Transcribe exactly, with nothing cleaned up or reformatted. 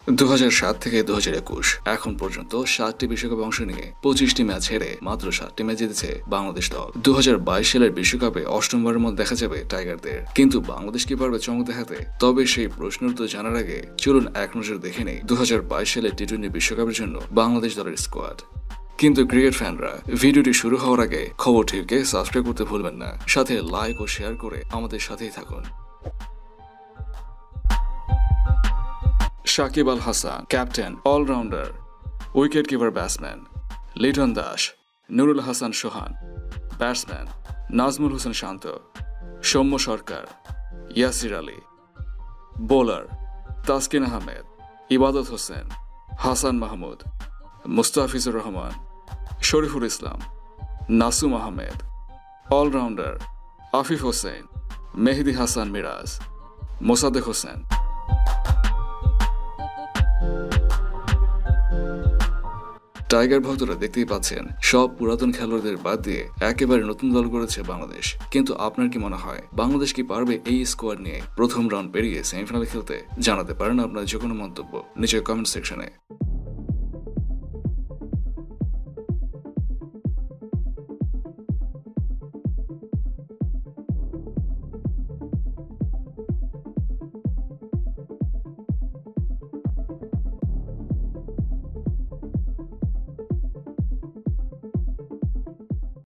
দু হাজার সাত থেকে দু হাজার একুশ এখন পর্যন্ত সাতটি বিশ্বকাপে অংশ নিয়ে পঁচিশটি ম্যাচ হেরে মাত্র সাতটি ম্যাচ জিতেছে বাংলাদেশ দল। দু হাজার বাইশ সালের বিশ্বকাপে অষ্টমবারের মধ্যে দেখা যাবে টাইগারদের, কিন্তু বাংলাদেশ কি পারবে চমক দেখাতে? তবে সেই প্রশ্নের উত্তর জানার আগে চলুন এক নজর দেখে নেই দু হাজার বাইশ সালের টি টোয়েন্টি বিশ্বকাপের জন্য বাংলাদেশ দলের স্কোয়াড। কিন্তু ক্রিকেট ফ্যানরা, ভিডিওটি শুরু হওয়ার আগে খবরটিকে সাবস্ক্রাইব করতে ভুলবেন না, সাথে লাইক ও শেয়ার করে আমাদের সাথেই থাকুন। Shakib Al Hasan, captain, allrounder, wicket keeper batsman Liton Das, Nurul Hasan Sohan, batsman Najmul Hossain Shanto, Soumya Sarkar, Yasir Ali, bowler Taskin Ahmed, Ebadot Hossain, Hasan Mahmud, Mustafizur Rahman, Shoriful Islam, Nasum Ahmed, allrounder Afif Hossain, Mehedi Hasan Miraz, Mosaddek Hossain. Tiger ভক্তরা দেখতেই পাচ্ছেন, সব পুরাতন খেলোয়াড়দের বাদ দিয়ে একেবারে নতুন দল করেছে বাংলাদেশ। কিন্তু আপনার কি মনে হয় বাংলাদেশ কি পারবে এই স্কোয়াড নিয়ে প্রথম রাউন্ড পেরিয়ে সেমিফাইনালে খেলতে? জানাতে পারেন আপনার যে কোনো মন্তব্য নিচের কমেন্ট সেকশনে।